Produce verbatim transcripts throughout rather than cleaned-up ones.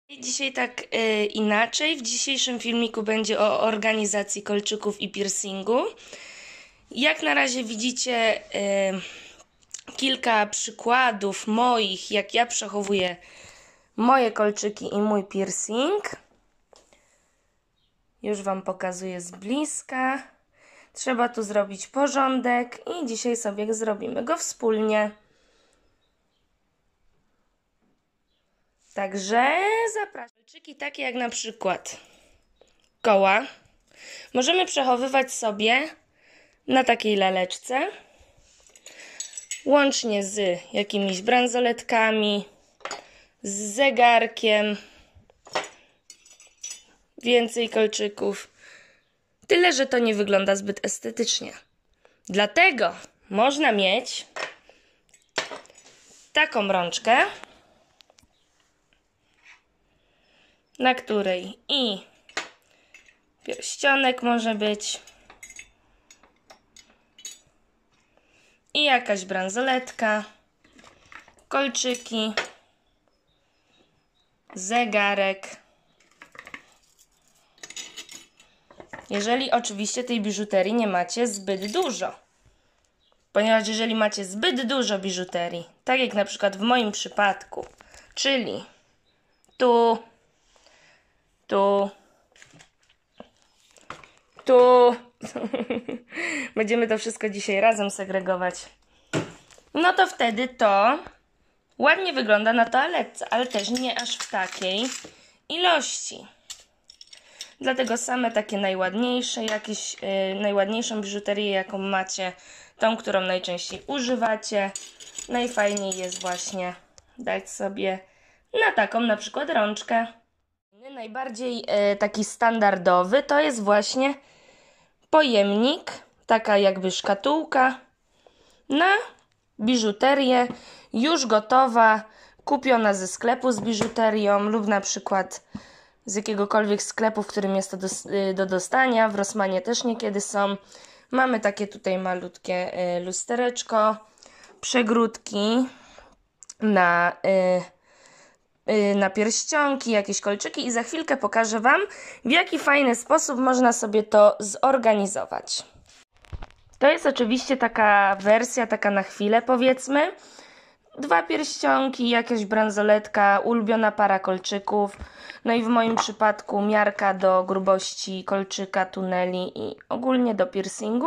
Dzisiaj tak y, inaczej. W dzisiejszym filmiku będzie o organizacji kolczyków i piercingu. Jak na razie widzicie y, kilka przykładów moich, jak ja przechowuję moje kolczyki i mój piercing. Już Wam pokazuję z bliska. Trzeba tu zrobić porządek i dzisiaj sobie zrobimy go wspólnie. Także zapraszam. Kolczyki takie jak na przykład koła możemy przechowywać sobie na takiej laleczce, łącznie z jakimiś bransoletkami, z zegarkiem, więcej kolczyków. Tyle, że to nie wygląda zbyt estetycznie. Dlatego można mieć taką rączkę, na której i pierścionek może być, i jakaś bransoletka, kolczyki, zegarek. Jeżeli oczywiście tej biżuterii nie macie zbyt dużo. Ponieważ jeżeli macie zbyt dużo biżuterii, tak jak na przykład w moim przypadku, czyli tu, tu, tu, będziemy to wszystko dzisiaj razem segregować, no to wtedy to ładnie wygląda na toaletce, ale też nie aż w takiej ilości. Dlatego same takie najładniejsze, jakieś yy, najładniejszą biżuterię, jaką macie, tą, którą najczęściej używacie, najfajniej jest właśnie dać sobie na taką na przykład rączkę. Najbardziej yy, taki standardowy to jest właśnie pojemnik, taka jakby szkatułka na biżuterię, już gotowa, kupiona ze sklepu z biżuterią lub na przykład z jakiegokolwiek sklepu, w którym jest to do, do dostania. W Rossmanie też niekiedy są. Mamy takie tutaj malutkie y, lustereczko, przegródki na, y, y, na pierścionki, jakieś kolczyki i za chwilkę pokażę Wam, w jaki fajny sposób można sobie to zorganizować. To jest oczywiście taka wersja, taka na chwilę powiedzmy. Dwa pierścionki, jakaś bransoletka, ulubiona para kolczyków. No i w moim przypadku miarka do grubości kolczyka, tuneli i ogólnie do piercingu.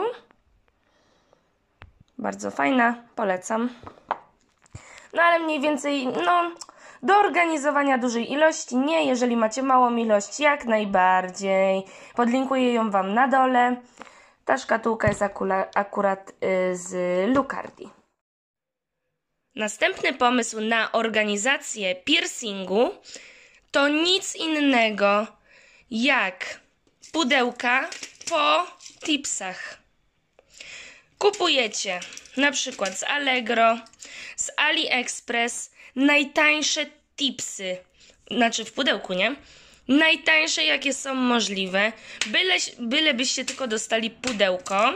Bardzo fajna, polecam. No ale mniej więcej, no, do organizowania dużej ilości nie. Jeżeli macie małą ilość, jak najbardziej. Podlinkuję ją Wam na dole. Ta szkatułka jest akula, akurat y, z Lucardi. Następny pomysł na organizację piercingu to nic innego jak pudełka po tipsach. Kupujecie na przykład z Allegro, z AliExpress najtańsze tipsy, znaczy w pudełku, nie? Najtańsze jakie są możliwe, byle, byle byście tylko dostali pudełko,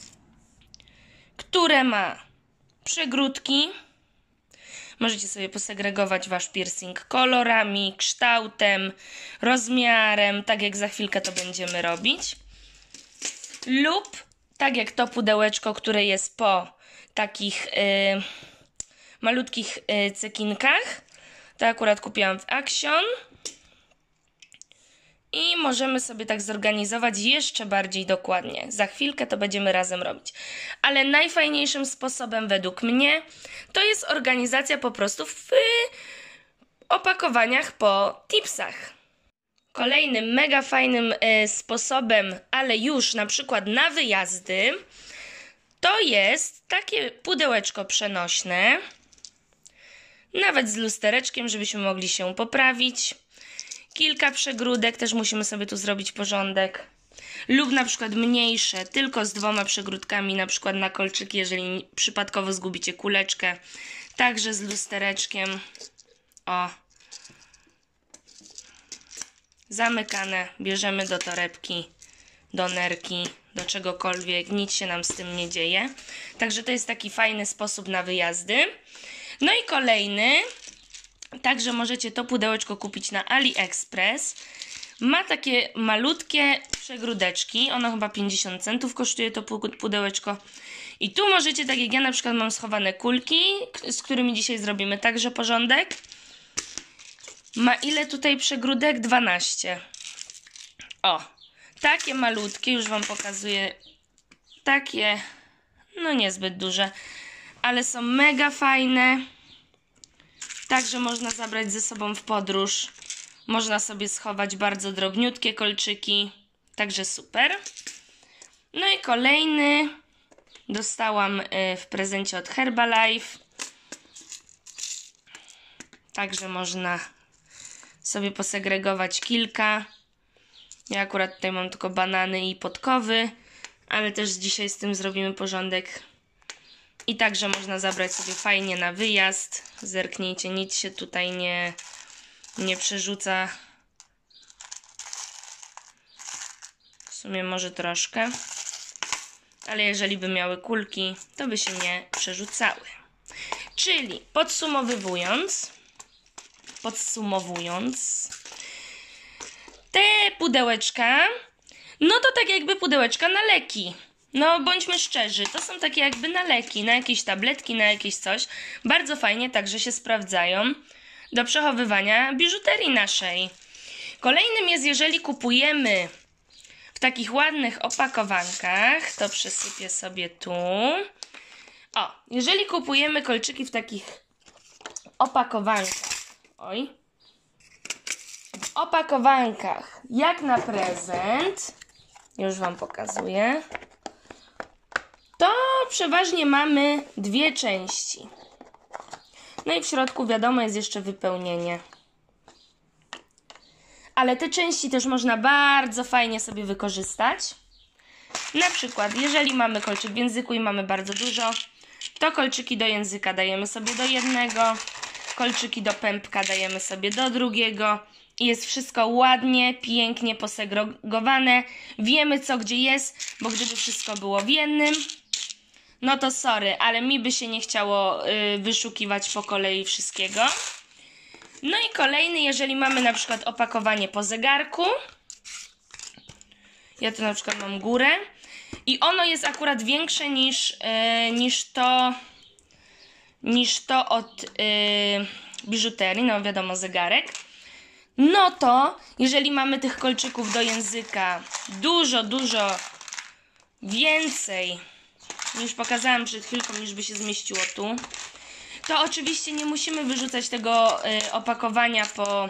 które ma przegródki. Możecie sobie posegregować Wasz piercing kolorami, kształtem, rozmiarem, tak jak za chwilkę to będziemy robić. Lub tak jak to pudełeczko, które jest po takich yy, malutkich yy, cekinkach. To akurat kupiłam w Action. I możemy sobie tak zorganizować jeszcze bardziej dokładnie. Za chwilkę to będziemy razem robić. Ale najfajniejszym sposobem według mnie to jest organizacja po prostu w opakowaniach po tipsach. Kolejnym mega fajnym y, sposobem, ale już na przykład na wyjazdy, to jest takie pudełeczko przenośne. Nawet z lustereczkiem, żebyśmy mogli się poprawić. Kilka przegródek, też musimy sobie tu zrobić porządek. Lub na przykład mniejsze, tylko z dwoma przegródkami, na przykład na kolczyki, jeżeli przypadkowo zgubicie kuleczkę. Także z lustereczkiem. O. Zamykane, bierzemy do torebki, do nerki, do czegokolwiek, nic się nam z tym nie dzieje. Także to jest taki fajny sposób na wyjazdy. No i kolejny Także możecie to pudełeczko kupić na AliExpress. Ma takie malutkie przegródeczki. Ono chyba pięćdziesiąt centów kosztuje to pudełeczko. I tu możecie, tak jak ja na przykład mam schowane kulki, z którymi dzisiaj zrobimy także porządek. Ma ile tutaj przegródek? dwanaście. O, takie malutkie, już wam pokazuję. Takie, no niezbyt duże, ale są mega fajne. Także można zabrać ze sobą w podróż. Można sobie schować bardzo drobniutkie kolczyki. Także super. No i kolejny dostałam w prezencie od Herbalife. Także można sobie posegregować kilka. Ja akurat tutaj mam tylko banany i podkowy, ale też dzisiaj z tym zrobimy porządek. I także można zabrać sobie fajnie na wyjazd. Zerknijcie, nic się tutaj nie, nie przerzuca. W sumie może troszkę. Ale jeżeli by miały kulki, to by się nie przerzucały. Czyli podsumowując, podsumowując, te pudełeczka, no to tak jakby pudełeczka na leki. No bądźmy szczerzy, to są takie jakby na leki, na jakieś tabletki, na jakieś coś. Bardzo fajnie także się sprawdzają do przechowywania biżuterii naszej. Kolejnym jest, jeżeli kupujemy w takich ładnych opakowankach, to przesypię sobie tu. O, jeżeli kupujemy kolczyki w takich opakowankach, oj, w opakowankach jak na prezent, już wam pokazuję, to przeważnie mamy dwie części. No i w środku wiadomo jest jeszcze wypełnienie. Ale te części też można bardzo fajnie sobie wykorzystać. Na przykład, jeżeli mamy kolczyk w języku i mamy bardzo dużo, to kolczyki do języka dajemy sobie do jednego, kolczyki do pępka dajemy sobie do drugiego. I jest wszystko ładnie, pięknie posegregowane. Wiemy co gdzie jest, bo gdyby wszystko było w jednym, no to sorry, ale mi by się nie chciało y, wyszukiwać po kolei wszystkiego. No i kolejny, jeżeli mamy na przykład opakowanie po zegarku. Ja tu na przykład mam górę. I ono jest akurat większe niż, yy, niż to niż to od yy, biżuterii, no wiadomo, zegarek. No to, jeżeli mamy tych kolczyków do języka dużo, dużo więcej, już pokazałam przed chwilką, niż by się zmieściło tu, to oczywiście nie musimy wyrzucać tego y, opakowania po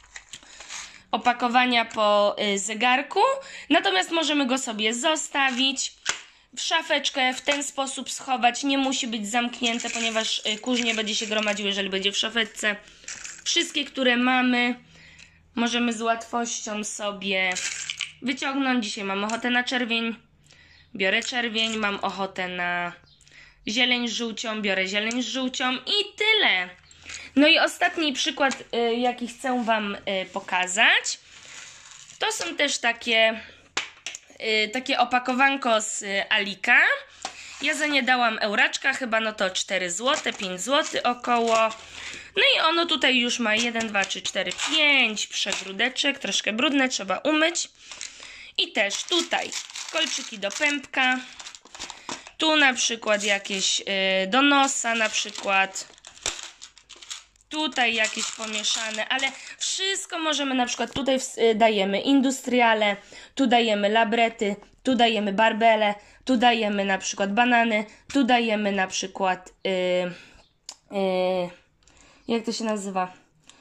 opakowania po y, zegarku, natomiast możemy go sobie zostawić w szafeczkę, w ten sposób schować, nie musi być zamknięte, ponieważ y, kurz nie będzie się gromadził, jeżeli będzie w szafeczce. Wszystkie, które mamy, możemy z łatwością sobie wyciągnąć. Dzisiaj mam ochotę na czerwień, biorę czerwień, mam ochotę na zieleń z żółcią, biorę zieleń z żółcią i tyle. No i ostatni przykład, y, jaki chcę wam y, pokazać, to są też takie, y, takie opakowanko z y, Alika. Ja za nie dałam euraczka, chyba no to cztery złote, pięć złotych około. No i ono tutaj już ma jeden, dwa, trzy, cztery, pięć przegródeczek, troszkę brudne, trzeba umyć. I też tutaj kolczyki do pępka. Tu na przykład jakieś y, do nosa na przykład. Tutaj jakieś pomieszane, ale wszystko możemy na przykład, tutaj y, dajemy industriale, tu dajemy labrety, tu dajemy barbele, tu dajemy na przykład banany, tu dajemy na przykład, y, y, jak to się nazywa?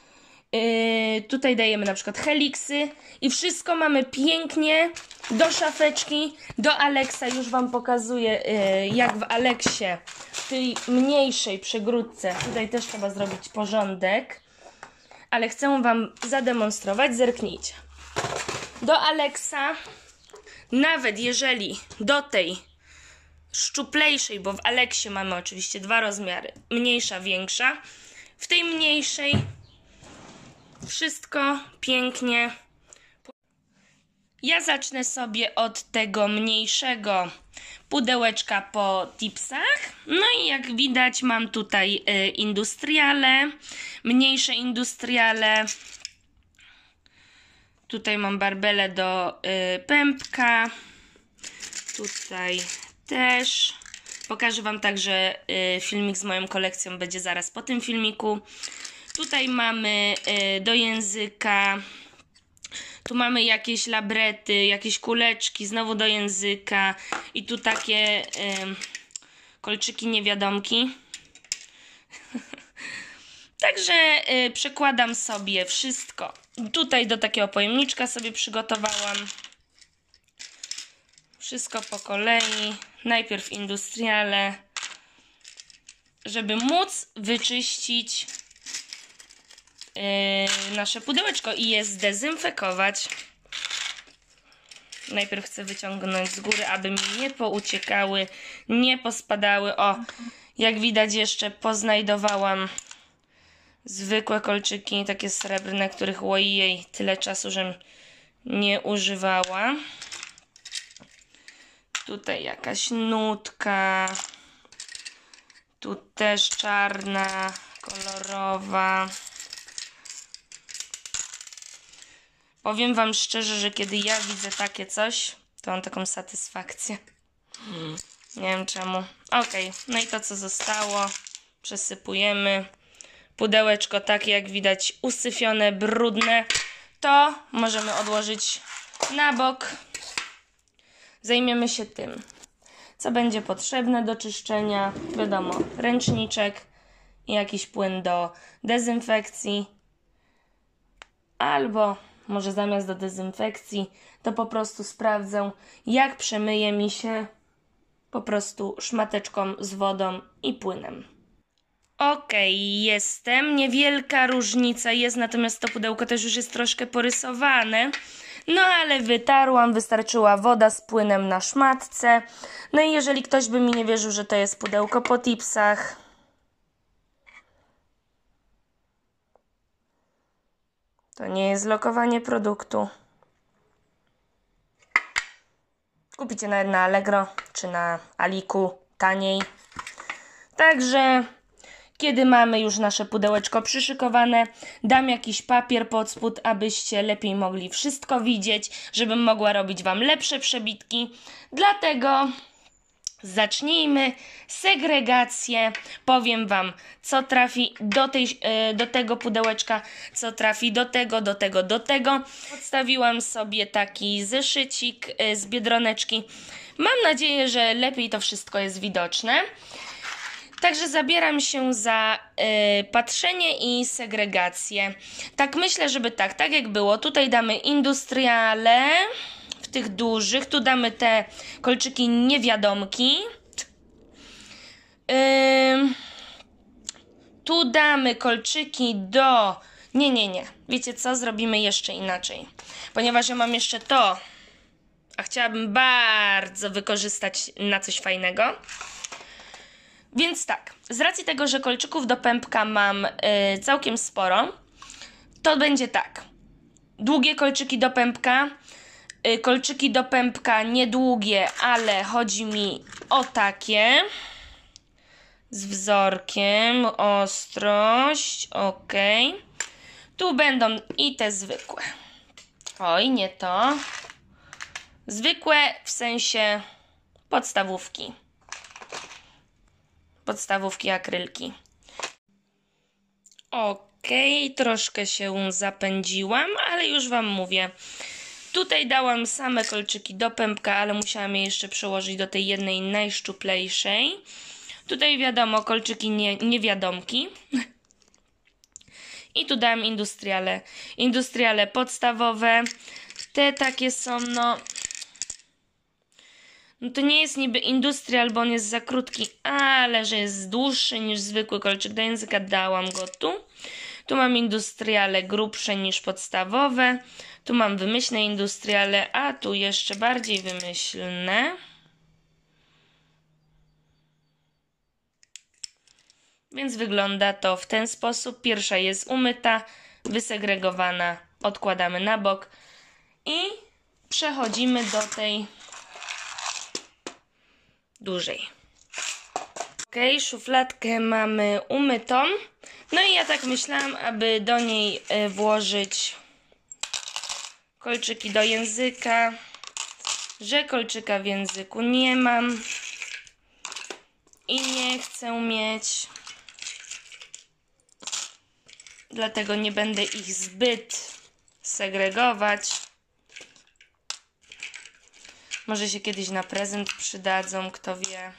Yy, tutaj dajemy na przykład heliksy i wszystko mamy pięknie do szafeczki, do Alexa. Już wam pokazuję yy, jak w Aleksie, w tej mniejszej przegródce. Tutaj też trzeba zrobić porządek, ale chcę wam zademonstrować. Zerknijcie. Do Alexa, nawet jeżeli do tej szczuplejszej, bo w Aleksie mamy oczywiście dwa rozmiary, mniejsza, większa, w tej mniejszej wszystko pięknie. Ja zacznę sobie od tego mniejszego pudełeczka po tipsach. No i jak widać mam tutaj y, industriale, mniejsze industriale. Tutaj mam barbelę do y, pępka. Tutaj też. Pokażę Wam także y, filmik z moją kolekcją, będzie zaraz po tym filmiku. Tutaj mamy y, do języka. Tu mamy jakieś labrety, jakieś kuleczki, znowu do języka. I tu takie y, kolczyki niewiadomki. Także y, przekładam sobie wszystko. Tutaj do takiego pojemniczka sobie przygotowałam. Wszystko po kolei. Najpierw industriale, żeby móc wyczyścić yy, nasze pudełeczko i je zdezynfekować. Najpierw chcę wyciągnąć z góry, aby mi nie pouciekały, nie pospadały. O, jak widać jeszcze poznajdowałam zwykłe kolczyki, takie srebrne, których ojej, tyle czasu, żem nie używała. Tutaj jakaś nutka. Tu też czarna, kolorowa. Powiem Wam szczerze, że kiedy ja widzę takie coś, to mam taką satysfakcję. Hmm. Nie wiem czemu. Ok, no i to co zostało, przesypujemy. Pudełeczko takie jak widać usyfione, brudne, to możemy odłożyć na bok. Zajmiemy się tym, co będzie potrzebne do czyszczenia. Wiadomo, ręczniczek i jakiś płyn do dezynfekcji. Albo może zamiast do dezynfekcji, to po prostu sprawdzę, jak przemyje mi się po prostu szmateczką z wodą i płynem. Ok, jestem. Niewielka różnica jest, natomiast to pudełko też już jest troszkę porysowane. No ale wytarłam, wystarczyła woda z płynem na szmatce. No i jeżeli ktoś by mi nie wierzył, że to jest pudełko po tipsach, to nie jest lokowanie produktu. Kupicie nawet na Allegro czy na Aliku taniej. Także kiedy mamy już nasze pudełeczko przyszykowane, dam jakiś papier pod spód, abyście lepiej mogli wszystko widzieć, żebym mogła robić Wam lepsze przebitki. Dlatego zacznijmy segregację. Powiem Wam, co trafi do, tej, do tego pudełeczka, co trafi do tego, do tego, do tego. Podstawiłam sobie taki zeszycik z Biedroneczki. Mam nadzieję, że lepiej to wszystko jest widoczne. Także zabieram się za y, patrzenie i segregację. Tak myślę, żeby tak, tak jak było. Tutaj damy industriale w tych dużych. Tu damy te kolczyki niewiadomki. Yy, tu damy kolczyki do... Nie, nie, nie. Wiecie co? Zrobimy jeszcze inaczej. Ponieważ ja mam jeszcze to, a chciałabym bardzo wykorzystać na coś fajnego. Więc tak, z racji tego, że kolczyków do pępka mam y, całkiem sporo, to będzie tak. Długie kolczyki do pępka, y, kolczyki do pępka niedługie, ale chodzi mi o takie. Z wzorkiem, ostrość, ok. Tu będą i te zwykłe. Oj, nie to. Zwykłe w sensie podstawówki. Podstawówki akrylki. Ok, troszkę się zapędziłam, ale już Wam mówię. Tutaj dałam same kolczyki do pępka, ale musiałam je jeszcze przełożyć do tej jednej najszczuplejszej. Tutaj wiadomo, kolczyki nie, niewiadomki. I tu dałam industriale. Industriale podstawowe. Te takie są, no... No to nie jest niby industrial, bo on jest za krótki, ale że jest dłuższy niż zwykły kolczyk do języka, dałam go tu. Tu mam industriale grubsze niż podstawowe. Tu mam wymyślne industriale, a tu jeszcze bardziej wymyślne. Więc wygląda to w ten sposób. Pierwsza jest umyta, wysegregowana, odkładamy na bok. I przechodzimy do tej dużej. Ok, szufladkę mamy umytą. No i ja tak myślałam, aby do niej włożyć kolczyki do języka, że kolczyka w języku nie mam i nie chcę mieć, dlatego nie będę ich zbyt segregować. Może się kiedyś na prezent przydadzą, kto wie.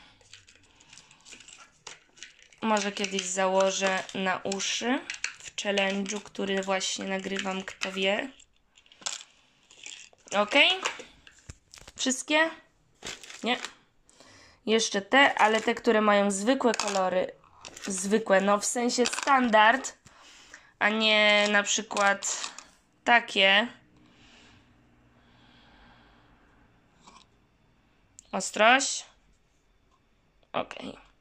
Może kiedyś założę na uszy w challenge'u, który właśnie nagrywam, kto wie. Ok? Wszystkie? Nie. Jeszcze te, ale te, które mają zwykłe kolory. Zwykłe, no w sensie standard, a nie na przykład takie. Ostrość. Ok.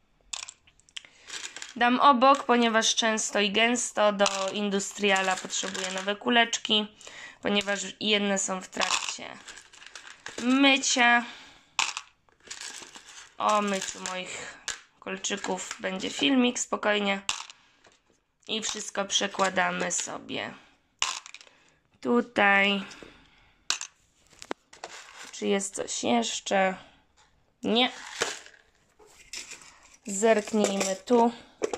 Dam obok, ponieważ często i gęsto do Industriala potrzebuję nowe kuleczki, ponieważ jedne są w trakcie mycia. O myciu moich kolczyków będzie filmik, spokojnie. I wszystko przekładamy sobie tutaj. Czy jest coś jeszcze? Nie. Zerknijmy tu.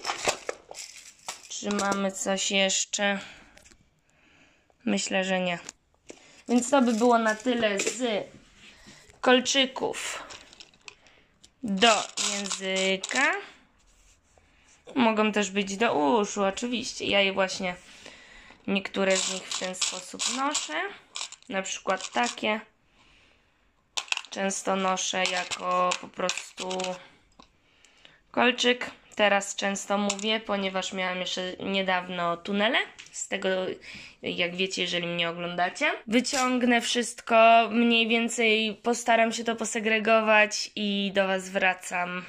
Czy mamy coś jeszcze? Myślę, że nie. Więc to by było na tyle z kolczyków do języka. Mogą też być do uszu, oczywiście. Ja je właśnie niektóre z nich w ten sposób noszę. Na przykład takie. Często noszę jako po prostu kolczyk. Teraz często mówię, ponieważ miałam jeszcze niedawno tunele. Z tego, jak wiecie, jeżeli mnie oglądacie. Wyciągnę wszystko, mniej więcej postaram się to posegregować i do Was wracam.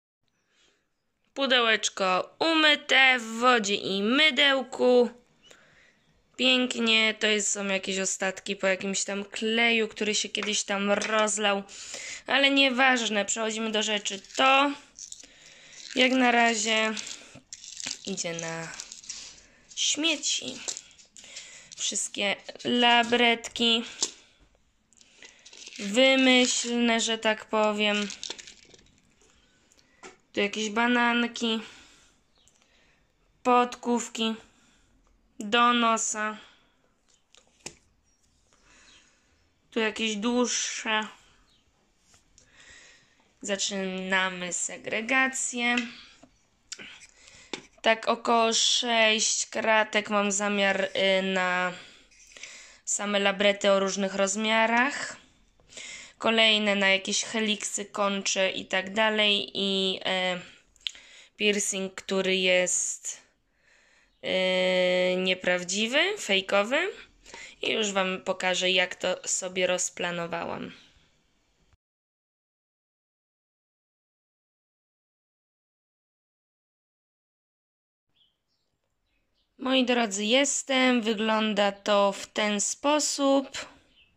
Pudełeczko umyte w wodzie i mydełku. Pięknie, to jest, są jakieś ostatki po jakimś tam kleju, który się kiedyś tam rozlał. Ale nieważne, przechodzimy do rzeczy. To jak na razie idzie na śmieci. Wszystkie labretki wymyślne, że tak powiem. Tu jakieś bananki, podkówki do nosa. Tu jakieś dłuższe. Zaczynamy segregację. Tak około sześć kratek mam zamiar y, na same labrety o różnych rozmiarach. Kolejne na jakieś heliksy, koncze i tak dalej. I y, piercing, który jest y, nieprawdziwy, fejkowy. I już Wam pokażę, jak to sobie rozplanowałam. Moi drodzy, jestem. Wygląda to w ten sposób.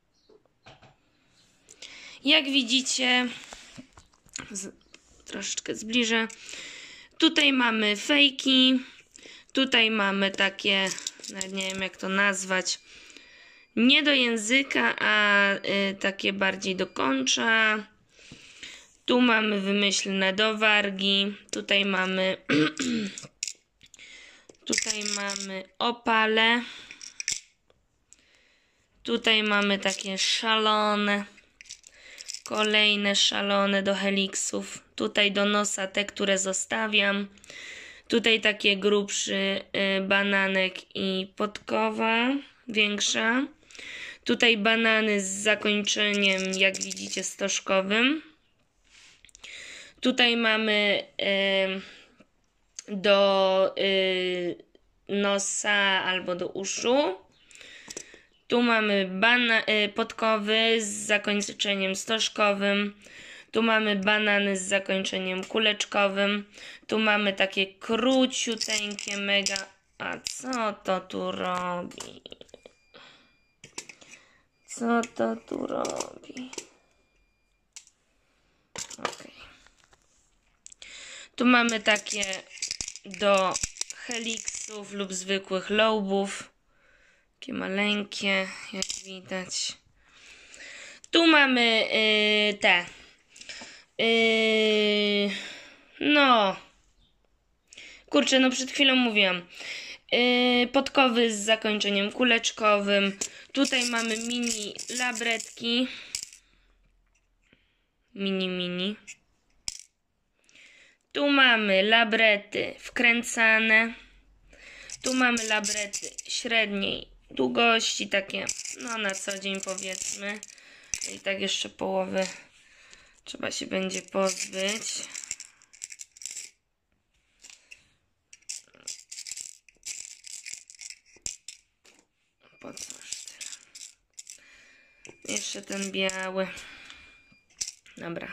Jak widzicie, z, troszeczkę zbliżę. Tutaj mamy fejki. Tutaj mamy takie, nawet nie wiem jak to nazwać, nie do języka, a y, takie bardziej do kończa. Tu mamy wymyślne do wargi. Tutaj mamy Tutaj mamy opale. Tutaj mamy takie szalone. Kolejne szalone do heliksów. Tutaj do nosa te, które zostawiam. Tutaj takie grubszy y, bananek i podkowa większa. Tutaj banany z zakończeniem, jak widzicie, stożkowym. Tutaj mamy y, do y, nosa albo do uszu. Tu mamy bana y, podkowy z zakończeniem stożkowym. Tu mamy banany z zakończeniem kuleczkowym. Tu mamy takie króciuteńkie mega. A co to tu robi? Co to tu robi? Ok. Tu mamy takie do heliksów lub zwykłych lobów. Takie maleńkie, jak widać. Tu mamy yy, te. Yy, no. Kurczę, no przed chwilą mówiłam. Yy, podkowy z zakończeniem kuleczkowym. Tutaj mamy mini labretki. Mini, mini. Tu mamy labrety wkręcane. Tu mamy labrety średniej długości, takie no na co dzień powiedzmy. I tak jeszcze połowy trzeba się będzie pozbyć. Po co aż tyle? Jeszcze ten biały. Dobra.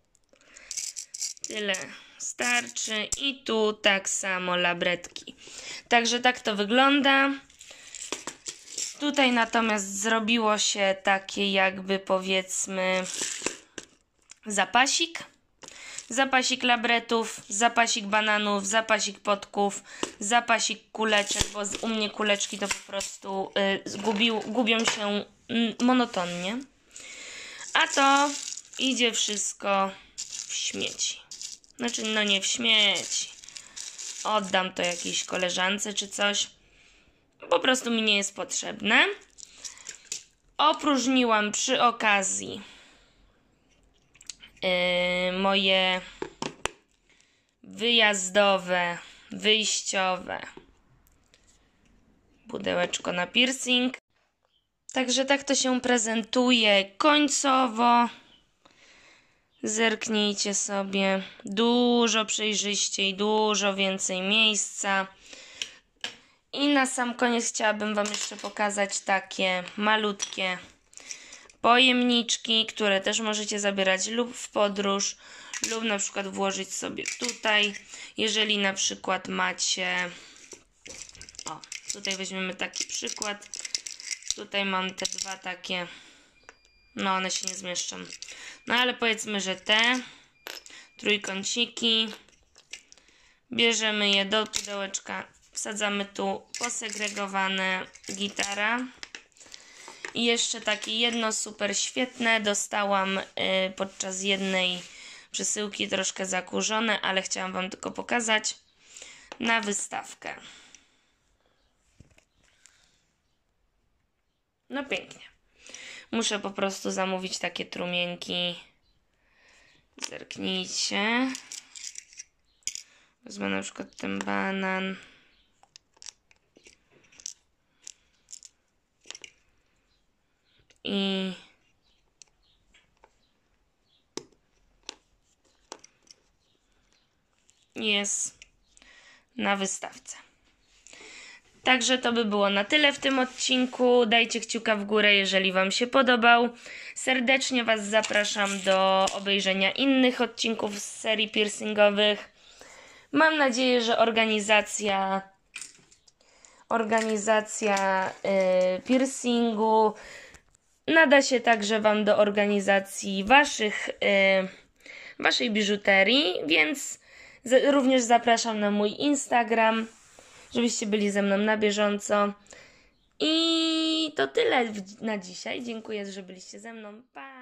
Tyle starczy. I tu tak samo labretki. Także tak to wygląda. Tutaj natomiast zrobiło się takie jakby powiedzmy zapasik. Zapasik labretów, zapasik bananów, zapasik podków, zapasik kuleczek, bo u mnie kuleczki to po prostu y, zgubił, gubią się y, monotonnie. A to idzie wszystko w śmieci. Znaczy, no nie w śmieci. Oddam to jakiejś koleżance czy coś. Po prostu mi nie jest potrzebne. Opróżniłam przy okazji yy, moje wyjazdowe, wyjściowe pudełeczko na piercing. Także tak to się prezentuje końcowo. Zerknijcie sobie. Dużo przejrzyściej, dużo więcej miejsca. I na sam koniec chciałabym Wam jeszcze pokazać takie malutkie pojemniczki, które też możecie zabierać lub w podróż, lub na przykład włożyć sobie tutaj. Jeżeli na przykład macie... O, tutaj weźmiemy taki przykład. Tutaj mam te dwa takie... No, one się nie zmieszczą. No, ale powiedzmy, że te trójkąciki. Bierzemy je do pudełeczka. Wsadzamy tu posegregowane gitara. I jeszcze takie jedno super świetne. Dostałam y, podczas jednej przesyłki, troszkę zakurzone, ale chciałam Wam tylko pokazać na wystawkę. No pięknie. Muszę po prostu zamówić takie trumienki. Zerknijcie. Wezmę na przykład ten banan. I jest na wystawce. Także to by było na tyle w tym odcinku. Dajcie kciuka w górę, jeżeli Wam się podobał. Serdecznie Was zapraszam do obejrzenia innych odcinków z serii piercingowych. Mam nadzieję, że organizacja organizacja yy, piercingu nada się także Wam do organizacji waszych, yy, waszej biżuterii, więc z, również zapraszam na mój Instagram, żebyście byli ze mną na bieżąco. I to tyle w, na dzisiaj. Dziękuję, że byliście ze mną. Pa!